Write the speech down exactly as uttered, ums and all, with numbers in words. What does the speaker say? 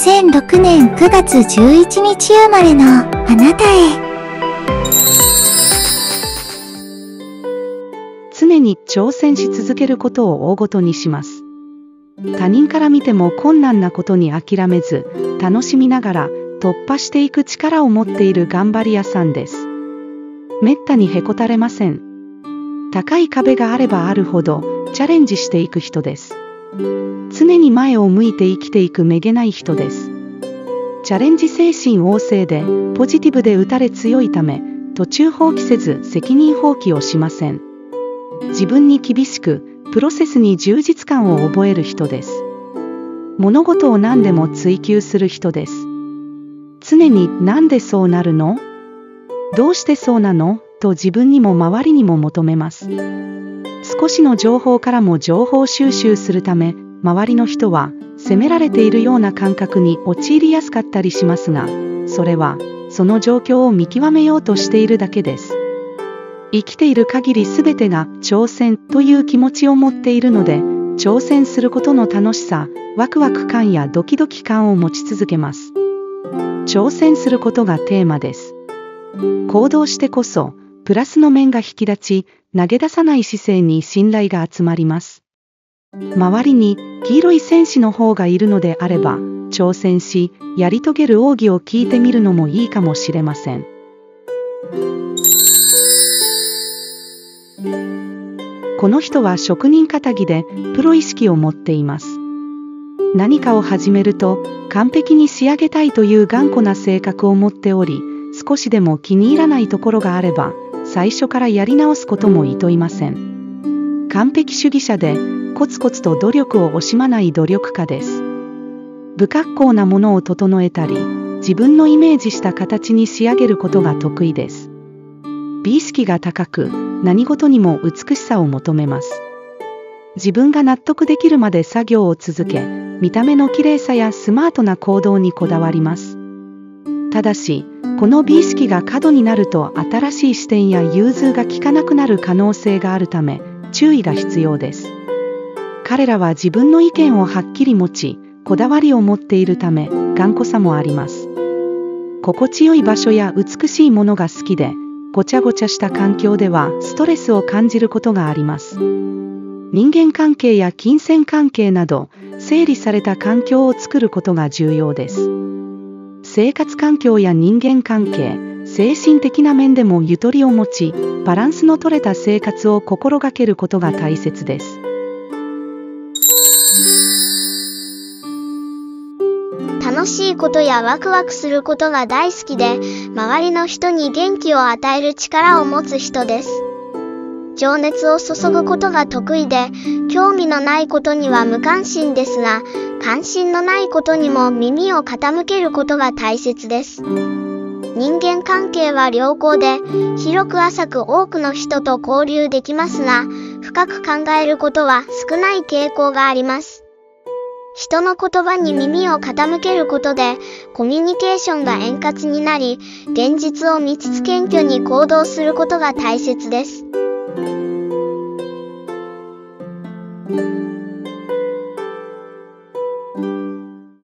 せんろくねんくがつじゅういちにち生まれのあなたへ。 常に挑戦し続けることを大ごとにします。他人から見ても困難なことに諦めず、楽しみながら突破していく力を持っている頑張り屋さんです。めったにへこたれません。高い壁があればあるほどチャレンジしていく人です。常に前を向いて生きていくめげない人です。チャレンジ精神旺盛でポジティブで打たれ強いため、途中放棄せず責任放棄をしません。自分に厳しく、プロセスに充実感を覚える人です。物事を何でも追求する人です。常になんでそうなるの？どうしてそうなの？と自分にも周りにも求めます。少しの情報からも情報収集するため、周りの人は責められているような感覚に陥りやすかったりしますが、それはその状況を見極めようとしているだけです。生きている限り全てが挑戦という気持ちを持っているので、挑戦することの楽しさ、ワクワク感やドキドキ感を持ち続けます。挑戦することがテーマです。行動してこそ、プラスの面が引き立ち、投げ出さない姿勢に信頼が集まります。周りに黄色い戦士の方がいるのであれば、挑戦し、やり遂げる奥義を聞いてみるのもいいかもしれません。この人は職人かたぎでプロ意識を持っています。何かを始めると完璧に仕上げたいという頑固な性格を持っており、少しでも気に入らないところがあれば最初からやり直すこともいといません。完璧主義者でコツコツと努力を惜しまない努力家です。不格好なものを整えたり、自分のイメージした形に仕上げることが得意です。美意識が高く、何事にも美しさを求めます。自分が納得できるまで作業を続け、見た目の綺麗さやスマートな行動にこだわります。ただし、この美意識が過度になると新しい視点や融通が利かなくなる可能性があるため、注意が必要です。彼らは自分の意見をはっきり持ち、こだわりを持っているため、頑固さもあります。心地よい場所や美しいものが好きで、ごちゃごちゃした環境ではストレスを感じることがあります。人間関係や金銭関係など、整理された環境を作ることが重要です。生活環境や人間関係、精神的な面でもゆとりを持ち、バランスの取れた生活を心がけることが大切です。 楽しいことやワクワクすることが大好きで、周りの人に元気を与える力を持つ人です。情熱を注ぐことが得意で、興味のないことには無関心ですが、関心のないことにも耳を傾けることが大切です。人間関係は良好で、広く浅く多くの人と交流できますが、深く考えることは少ない傾向があります。人の言葉に耳を傾けることで、コミュニケーションが円滑になり、現実を見つつ謙虚に行動することが大切です。